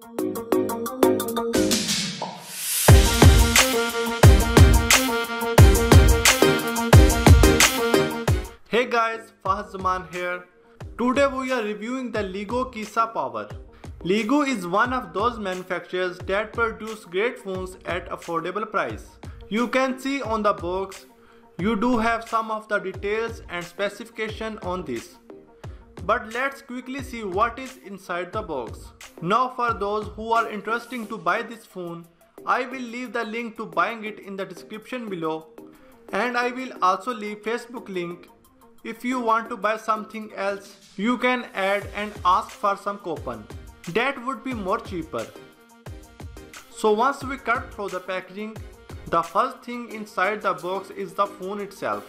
Hey guys, Fahad Zaman here. Today we are reviewing the LEGO Kisa Power. LEGO is one of those manufacturers that produce great phones at affordable price. You can see on the box, you do have some of the details and specification on this. But let's quickly see what is inside the box. Now for those who are interested to buy this phone, I will leave the link to buying it in the description below, and I will also leave Facebook link. If you want to buy something else, you can add and ask for some coupon. That would be more cheaper. So once we cut through the packaging, the first thing inside the box is the phone itself.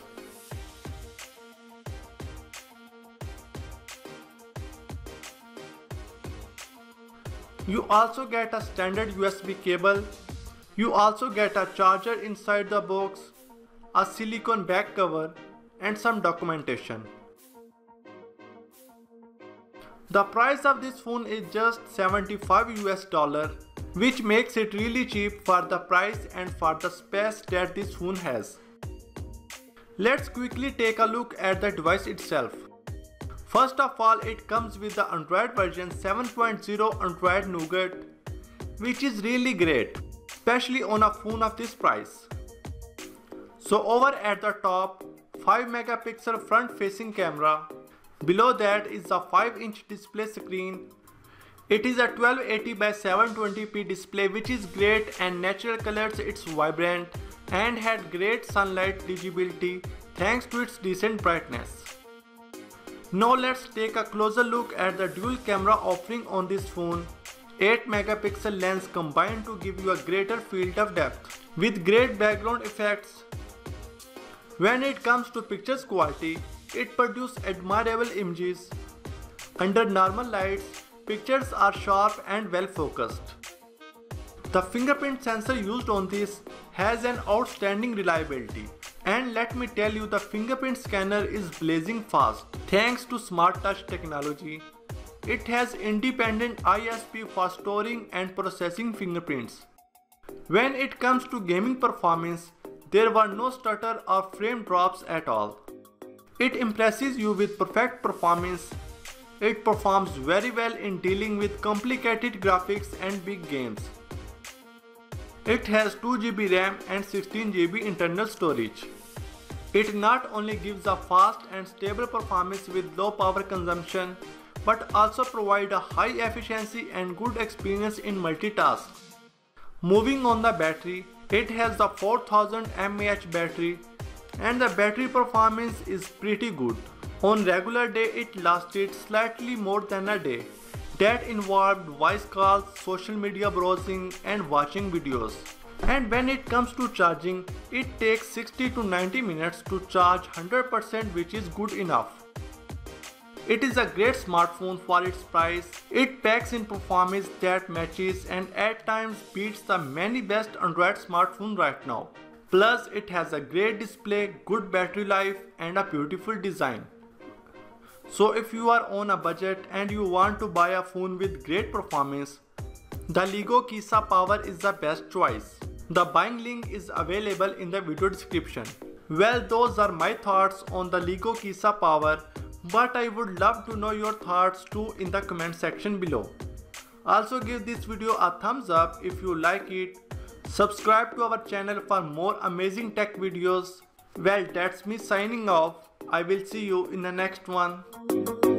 You also get a standard USB cable. You also get a charger inside the box, a silicone back cover, and some documentation. The price of this phone is just $75, which makes it really cheap for the price and for the space that this phone has. Let's quickly take a look at the device itself. First of all, it comes with the Android version 7.0 Android Nougat, which is really great, especially on a phone of this price. So over at the top, 5 megapixel front facing camera. Below that is a 5-inch display screen. It is a 1280 by 720p display, which is great, and natural colors it's vibrant and had great sunlight visibility thanks to its decent brightness. Now let's take a closer look at the dual camera offering on this phone. 8 megapixel lens combined to give you a greater field of depth with great background effects. When it comes to pictures quality, it produces admirable images. Under normal lights, pictures are sharp and well focused. The fingerprint sensor used on this has an outstanding reliability. And let me tell you, the fingerprint scanner is blazing fast thanks to Smart Touch technology. It has independent ISP for storing and processing fingerprints. When it comes to gaming performance, there were no stutter or frame drops at all. It impresses you with perfect performance. It performs very well in dealing with complicated graphics and big games. It has 2 GB RAM and 16 GB internal storage. It not only gives a fast and stable performance with low power consumption, but also provides a high efficiency and good experience in multitask. Moving on the battery, it has the 4000 mAh battery, and the battery performance is pretty good. On regular day it lasted slightly more than a day. That involved voice calls, social media browsing, and watching videos. And when it comes to charging, it takes 60 to 90 minutes to charge 100%, which is good enough. It is a great smartphone for its price. It packs in performance that matches and at times beats the many best Android smartphones right now. Plus it has a great display, good battery life, and a beautiful design. So if you are on a budget and you want to buy a phone with great performance, the LEGO Kisa Power is the best choice. The buying link is available in the video description. Well, those are my thoughts on the LEGO Kisa Power. But I would love to know your thoughts too in the comment section below. Also give this video a thumbs up if you like it. Subscribe to our channel for more amazing tech videos. Well, that's me signing off. I will see you in the next one.